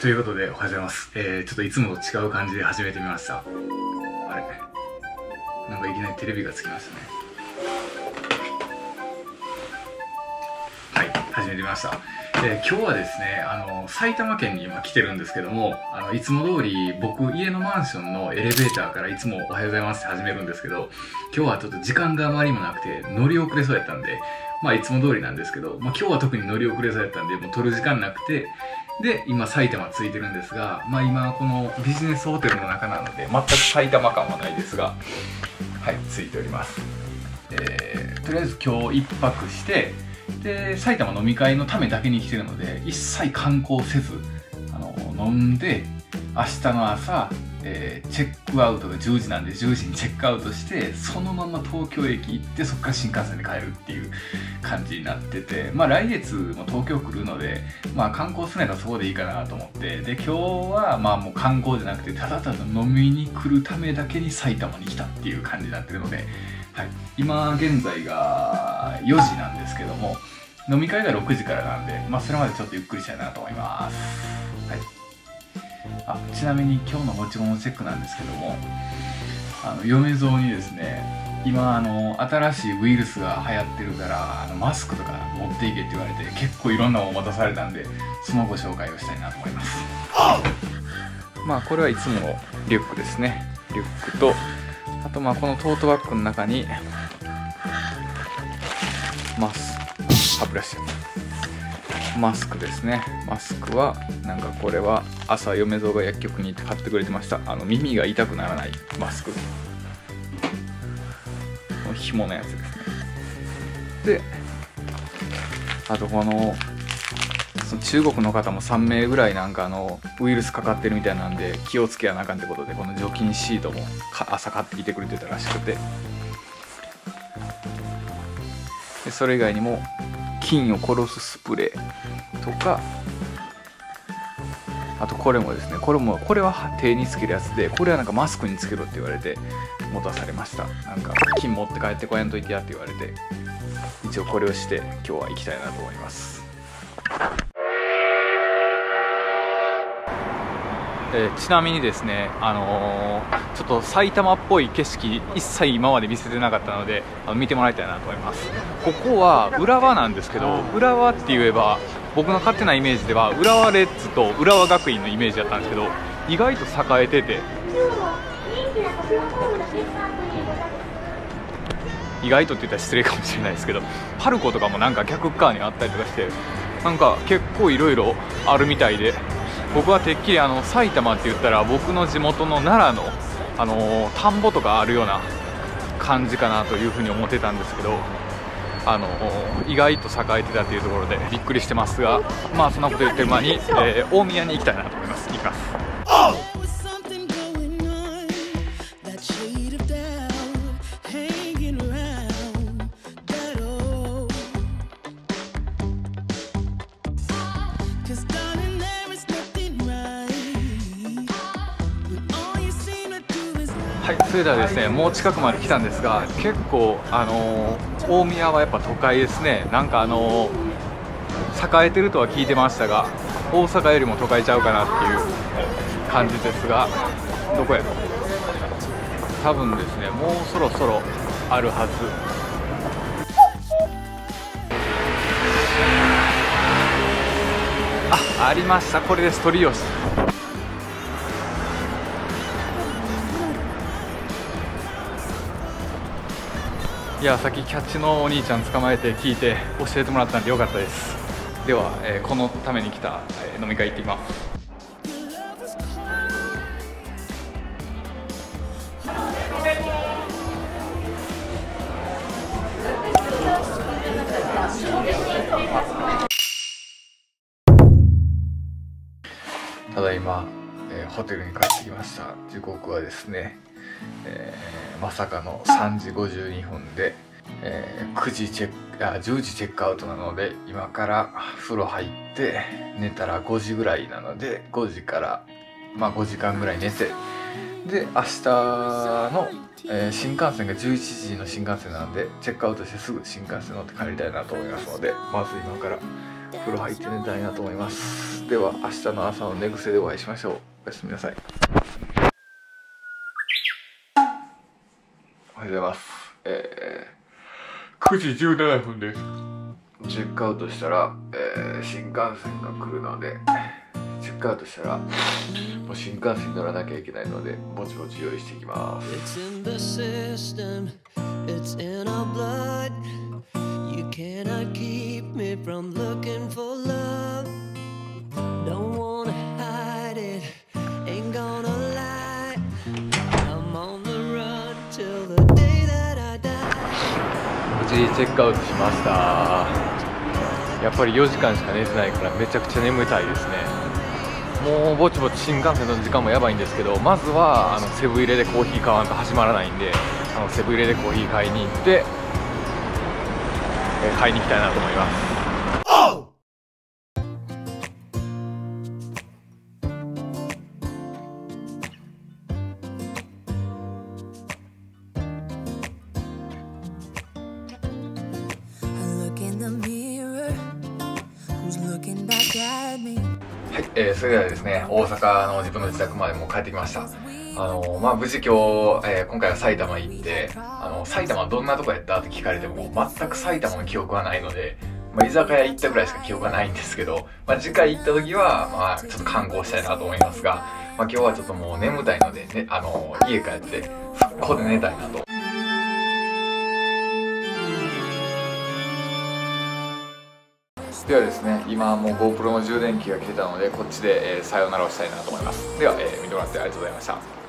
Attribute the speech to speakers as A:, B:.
A: ということでおはようございます。ちょっといつもと違う感じで始めてみました。あれなんかいきなりテレビがつきましたね。はい、始めてみました。今日はですね、埼玉県に今来てるんですけども、いつも通り僕、家のマンションのエレベーターからいつもおはようございますって始めるんですけど、今日はちょっと時間があまりにもなくて乗り遅れそうやったんで、まあいつも通りなんですけど、まあ今日は特に乗り遅れそうやったんで、もう撮る時間なくて、で、今埼玉着いてるんですが、まあ今このビジネスホテルの中なので、全く埼玉感はないですが、はい、着いております。とりあえず今日一泊して、で埼玉飲み会のためだけに来てるので一切観光せず飲んで明日の朝、チェックアウトが10時なんで10時にチェックアウトしてそのまま東京駅行ってそこから新幹線で帰るっていう感じになってて、まあ来月も東京来るのでまあ観光すればそこでいいかなと思って、で今日はまあもう観光じゃなくてただただ飲みに来るためだけに埼玉に来たっていう感じになってるので、はい、今現在が4時なんですけども飲み会が6時からなんで、まあ、それまでちょっとゆっくりしたいなと思います。はい、ちなみに今日の持ち物チェックなんですけども嫁蔵にですね今新しいウイルスが流行ってるからマスクとか持っていけって言われて結構いろんなものを渡されたんでそのご紹介をしたいなと思います。まあこれはいつものリュックですね。リュックとあとまあこのトートバッグの中に歯ブラシマスクですね。マスクはなんかこれは朝嫁蔵が薬局に行って買ってくれてました。耳が痛くならないマスク、この紐のやつですね。であとその中国の方も3名ぐらいなんかウイルスかかってるみたいなんで気をつけやなあかんってことでこの除菌シートも朝買ってきてくれてたらしくて、でそれ以外にも菌を殺すスプレーとか、あとこれもですね、これは手につけるやつで、これはなんかマスクにつけろって言われて持たされました。なんか菌持って帰ってこやんといてやって言われて、一応これをして今日は行きたいなと思います。ちなみにですね、ちょっと埼玉っぽい景色一切今まで見せてなかったので見てもらいたいなと思います。ここは浦和なんですけど、浦和って言えば僕の勝手なイメージでは浦和レッズと浦和学院のイメージだったんですけど、意外と栄えてて、意外とって言ったら失礼かもしれないですけど、パルコとかもなんか逆側にあったりとかしてなんか結構いろいろあるみたいで、僕はてっきり埼玉って言ったら僕の地元の奈良の田んぼとかあるような感じかなというふうに思ってたんですけど、意外と栄えてたというところでびっくりしてますが、まあそんなこと言ってる前に、大宮に行きたいなと思います。行きます。はい、それではですね、もう近くまで来たんですが、結構大宮はやっぱ都会ですね。なんか栄えてるとは聞いてましたが、大阪よりも都会ちゃうかなっていう感じですが、どこやろ、多分ですね、もうそろそろあるはず。ありました、これです、鳥吉。いや、さっきキャッチのお兄ちゃん捕まえて聞いて教えてもらったんでよかったです。では、このために来た、飲み会行ってきます。ただいま、ホテルに帰ってきました。時刻はですね、まさかの3時52分で、10時チェックアウトなので今から風呂入って寝たら5時ぐらいなので5時からまあ5時間ぐらい寝て、で明日の、新幹線が11時の新幹線なのでチェックアウトしてすぐ新幹線乗って帰りたいなと思いますので、まず今から風呂入って寝たいなと思います。 。では明日の朝の寝癖でお会いしましょう。おやすみなさい。おはようございます。9時17分です。チェックアウトしたら、新幹線が来るので、チェックアウトしたらもう新幹線に乗らなきゃいけないので、ぼちぼち用意していきます。無事チェックアウトしました。やっぱり4時間しか寝てないからめちゃくちゃ眠たいですね。もうぼちぼち新幹線の時間もやばいんですけど、まずはセブン入れでコーヒー買わんと始まらないんで、セブン入れでコーヒー買いに行って、買いに行きたいなと思います。はい、それではですね、大阪の自分の自宅までもう帰ってきました。無事今日、今回は埼玉行って、埼玉どんなとこやったって聞かれても、全く埼玉の記憶はないので、居酒屋行ったぐらいしか記憶がないんですけど、次回行った時は、ちょっと観光したいなと思いますが、今日はちょっともう眠たいので、ね、家帰って、速攻で寝たいなと。ではですね、今もう GoPro の充電器が切れたので、こっちで、さよならをしたいなと思います。では、見てもらってありがとうございました。